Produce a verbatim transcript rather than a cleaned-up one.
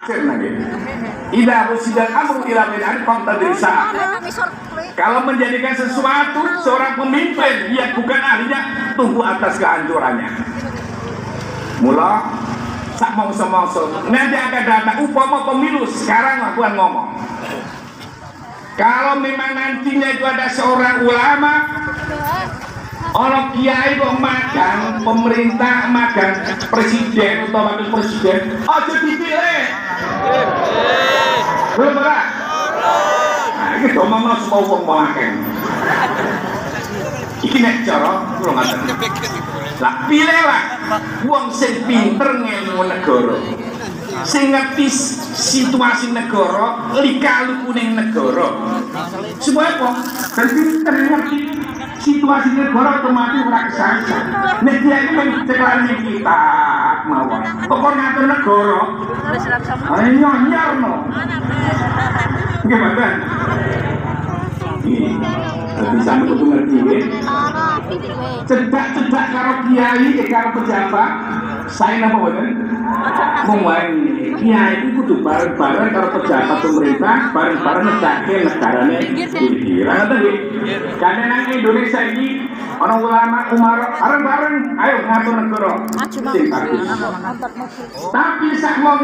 Ida rusidal amru ila min kontadrisa. Kalau menjadikan sesuatu seorang pemimpin dia bukan ahlinya, tunggu atas kehancurannya. Mula sak mongso-mongso nanti akan datang upama pemilu sekarang lakukan ngomong. Kalau memang nantinya itu ada seorang ulama, orang kiai kok magang pemerintah, magang presiden atau wakil presiden, aja dipilih. Belum berat. Nah, ini cuma mau semua uang makan. Ini nek cara kula ngaten. Lah pilihlah wong sing pinter ngelmu negara. Sing ngerti situasi negara, lika-liku ning negara. Supaya apa? Dan pinter ngerti situasi negara otomatis ora kesasar. Nek dia iki menceklani kita mawon. Kok ngatur negara? Ayo nyarno. Nggih, Bapak. Jadi sampai kudu ngerti nggih. Cedak-cedak karo kiai karo pejabat, saya napa mboten? Mongwani. Kiai itu kudu bareng-bareng karo pejabat pemerintah, bareng-bareng ngedake negarane iki. Lah ngoten nggih. Karena nang Indonesia iki ana ulama umara bareng-bareng ayo ngatur negara. Sing bagus. Tapi sak